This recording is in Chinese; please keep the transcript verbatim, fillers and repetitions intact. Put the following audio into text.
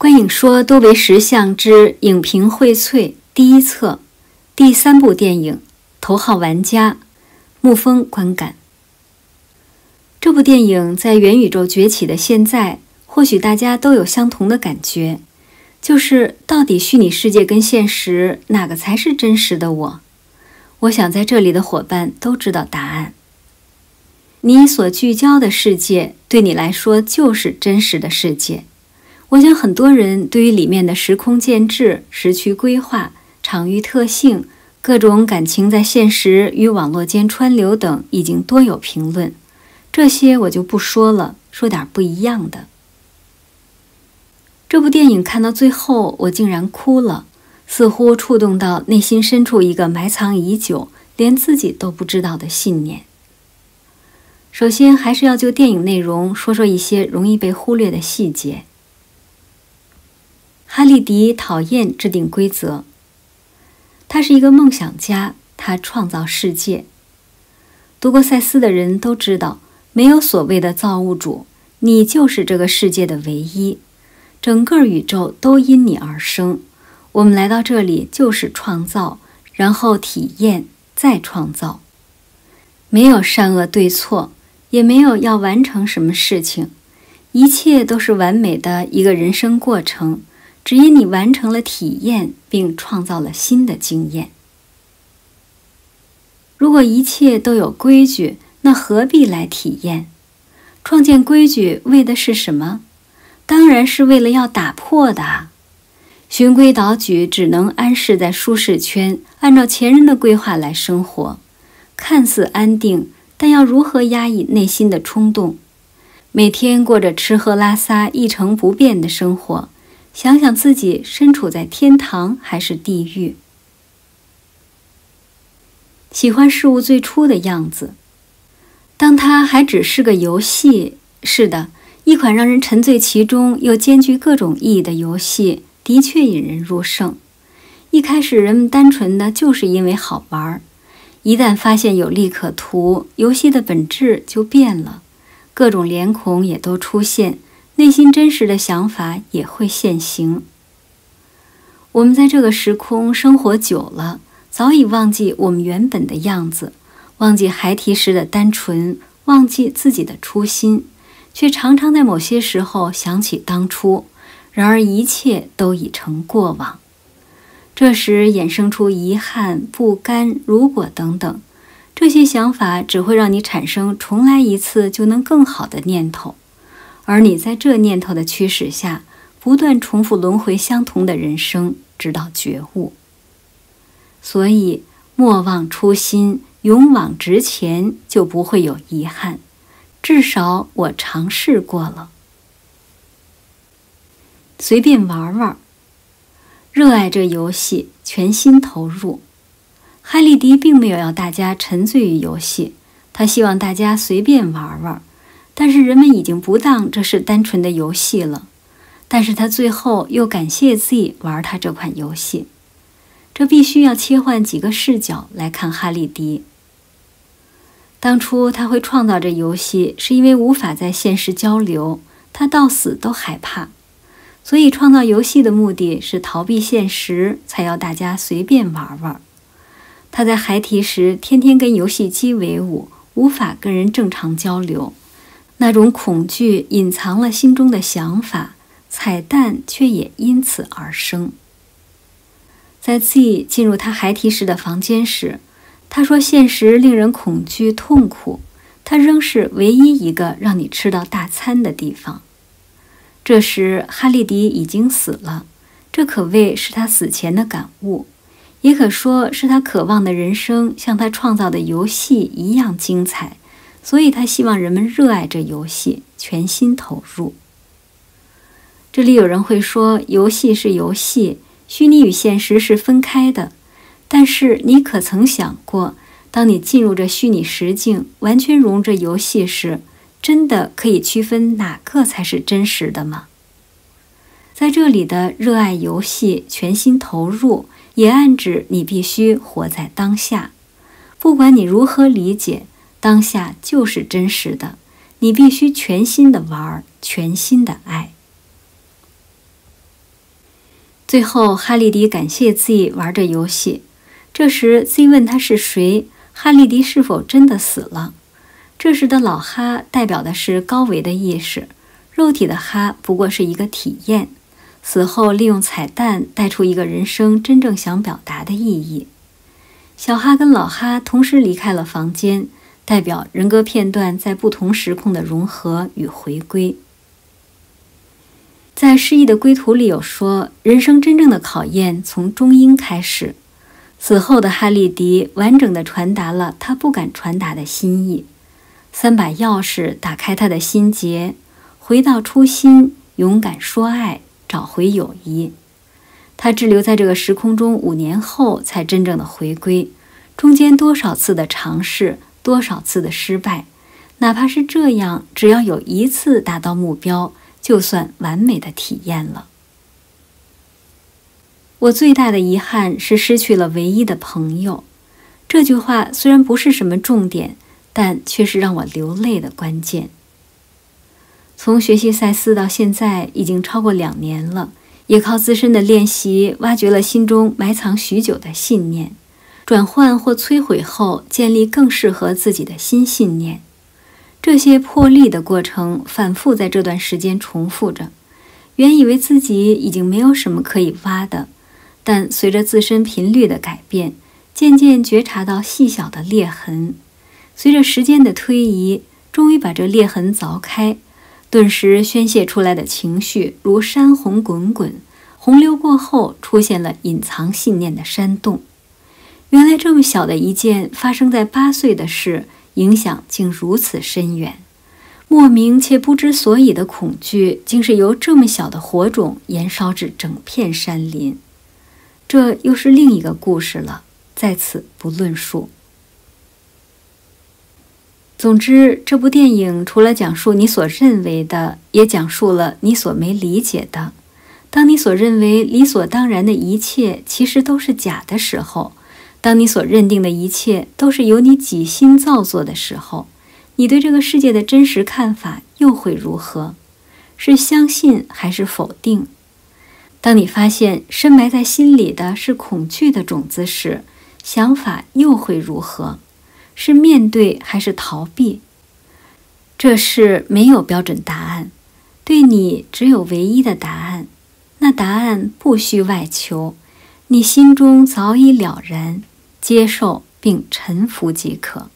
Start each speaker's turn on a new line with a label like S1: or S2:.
S1: 观影说多为实相之影评荟萃第一册第三部电影，头号玩家，沐风观感。这部电影在元宇宙崛起的现在，或许大家都有相同的感觉，就是到底虚拟世界跟现实哪个才是真实的我？我想在这里的伙伴都知道答案。你所聚焦的世界对你来说就是真实的世界。我想很多人对于里面的时空建制、时区规划、场域特性、各种感情在现实与网络间川流等已经多有评论，这些我就不说了，说点不一样的。这部电影看到最后，我竟然哭了，似乎触动到内心深处一个埋藏已久、连自己都不知道的信念。首先，还是要就电影内容说说一些容易被忽略的细节。哈利迪讨厌制定规则，他是一个梦想家，他创造世界。读过赛斯的人都知道，没有所谓的造物主，你就是这个世界的唯一，整个宇宙都因你而生。我们来到这里就是创造，然后体验，再创造。没有善恶对错，也没有要完成什么事情，一切都是完美的一个人生过程。只因你完成了体验，并创造了新的经验。如果一切都有规矩，那何必来体验？创建规矩为的是什么？当然是为了要打破的啊！循规蹈矩只能安适在舒适圈，按照前人的规划来生活，看似安定，但要如何压抑内心的冲动？每天过着吃喝拉撒一成不变的生活，想想自己身处在天堂还是地狱。喜欢事物最初的样子，当它还只是个游戏，是的，一款让人沉醉其中又兼具各种意义的游戏，的确引人入胜。一开始人们单纯的就是因为好玩，一旦发现有利可图，游戏的本质就变了，各种脸孔也都出现，内心真实的想法也会现形。我们在这个时空生活久了，早已忘记我们原本的样子，忘记孩提时的单纯，忘记自己的初心，却常常在某些时候想起当初，然而一切都已成过往。这时衍生出遗憾、不甘、如果等等，这些想法只会让你产生重来一次就能更好的念头。而你在这念头的驱使下，不断重复轮回相同的人生，直到觉悟。所以，莫忘初心，勇往直前，就不会有遗憾。至少我尝试过了。随便玩玩，热爱这游戏，全心投入。哈利迪并没有要大家沉醉于游戏，他希望大家随便玩玩。但是人们已经不当这是单纯的游戏了，但是他最后又感谢自己玩他这款游戏。这必须要切换几个视角来看哈利迪。当初他会创造这游戏，是因为无法在现实交流，他到死都害怕，所以创造游戏的目的是逃避现实，才要大家随便玩玩。他在孩提时天天跟游戏机为伍，无法跟人正常交流。那种恐惧隐藏了心中的想法，彩蛋却也因此而生。在 Z 进入他孩提时的房间时，他说现实令人恐惧痛苦，它仍是唯一一个让你吃到大餐的地方。这时哈利迪已经死了，这可谓是他死前的感悟，也可说是他渴望的人生像他创造的游戏一样精彩，所以他希望人们热爱这游戏，全心投入。这里有人会说，游戏是游戏，虚拟与现实是分开的。但是你可曾想过，当你进入这虚拟实境，完全融入这游戏时，真的可以区分哪个才是真实的吗？在这里的热爱游戏，全心投入，也暗指你必须活在当下。不管你如何理解，当下就是真实的，你必须全心的玩，全心的爱。 最后，哈利迪感谢 Z 玩着游戏。这时 Z 问他是谁，哈利迪是否真的死了。这时的老哈代表的是高维的意识，肉体的哈不过是一个体验，死后利用彩蛋带出一个人生真正想表达的意义。小哈跟老哈同时离开了房间，代表人格片段在不同时空的融合与回归。在失忆的归途里有说，人生真正的考验从中阴开始。死后的哈利迪完整地传达了他不敢传达的心意。三把钥匙打开他的心结，回到初心，勇敢说爱，找回友谊。他滞留在这个时空中五年后才真正的回归，中间多少次的尝试，多少次的失败，哪怕是这样，只要有一次达到目标，就算完美的体验了。我最大的遗憾是失去了唯一的朋友。这句话虽然不是什么重点，但却是让我流泪的关键。从学习赛斯到现在已经超过两年了，也靠自身的练习挖掘了心中埋藏许久的信念，转换或摧毁后建立更适合自己的新信念。这些破例的过程反复在这段时间重复着。原以为自己已经没有什么可以挖的，但随着自身频率的改变，渐渐觉察到细小的裂痕。随着时间的推移，终于把这裂痕凿开，顿时宣泄出来的情绪如山洪滚滚，洪流过后出现了隐藏信念的山洞。原来这么小的一件发生在八岁的事，影响竟如此深远。莫名且不知所以的恐惧，竟是由这么小的火种燃烧至整片山林。这又是另一个故事了，在此不论述。总之，这部电影除了讲述你所认为的，也讲述了你所没理解的。当你所认为理所当然的一切其实都是假的时候，当你所认定的一切都是由你己心造作的时候，你对这个世界的真实看法又会如何？是相信还是否定？当你发现深埋在心里的是恐惧的种子时，想法又会如何？是面对还是逃避？这事没有标准答案，对你只有唯一的答案。那答案不需外求，你心中早已了然，接受并臣服即可。